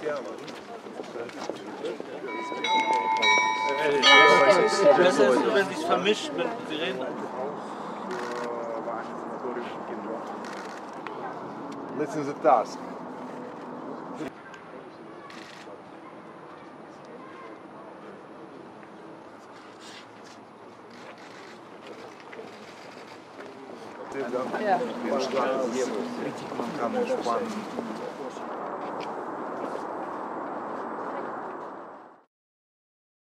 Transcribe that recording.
Das heißt, wenn sich vermischt mit Sirenen. Listen to the task. Ja. Man kann entspannen.